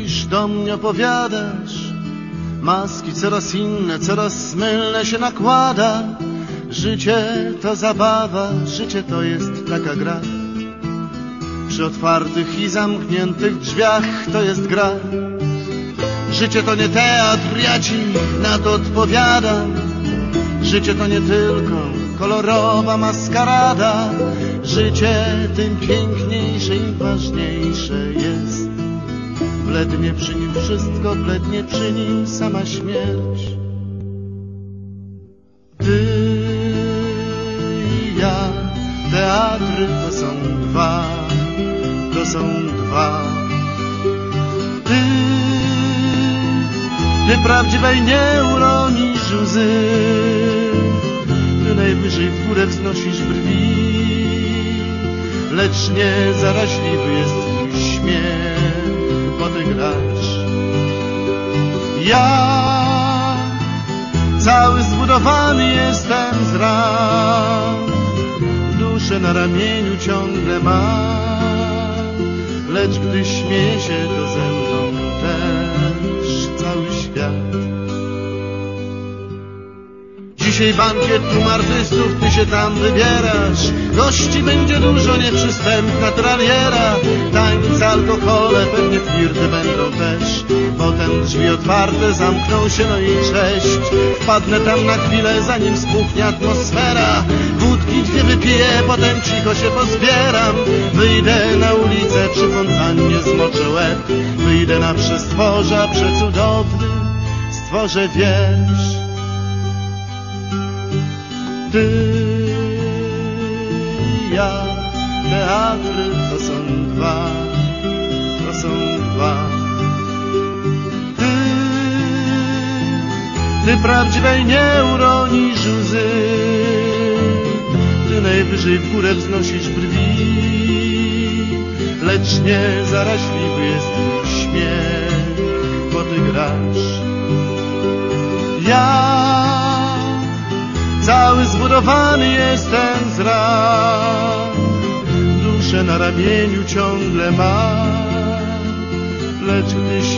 Przychodzisz do mnie, opowiadasz, maski coraz inne, coraz mylne się nakłada. Życie to zabawa, życie to jest taka gra. Przy otwartych i zamkniętych drzwiach to jest gra. Życie to nie teatr, ja ci na to odpowiadam. Życie to nie tylko kolorowa maskarada. Życie tym piękniejsze i ważniejsze jest. Blednie przy nim wszystko, blednie przy nim sama śmierć. Ty i ja, teatry to są dwa, to są dwa. Ty prawdziwej nie uronisz łzy, ty najwyżej w górę wznosisz brwi, lecz nie zaraźliwy jest twój śmiech, bo ty grasz. Ja cały zbudowany jestem z ran, duszę na ramieniu ciągle mam, lecz gdy śmieje się to ze mną też cały świat. Dzisiaj bankiet tłum artystów, ty się tam wybierasz. Gości będzie dużo, nieprzystępna traliera. Tańce, alkohole, pewnie flirty będą też. Potem drzwi otwarte zamkną się, no i cześć. Wpadnę tam na chwilę, zanim spuchnie atmosfera. Wódki dwie wypiję, potem cicho się pozbieram. Wyjdę na ulicę, przy fontannie zmoczę łeb. Wyjdę na przestworza, przecudowny stworzę wiersz. Ty i ja, teatry to są dwa, to są dwa. Ty prawdziwej nie uronisz łzy, ty najwyżej w górę wznosisz brwi, lecz nie zaraźliwy jest twój śmiech, bo ty grasz. Ja cały zbudowany jestem z ran, duszę na ramieniu ciągle mam, lecz gdy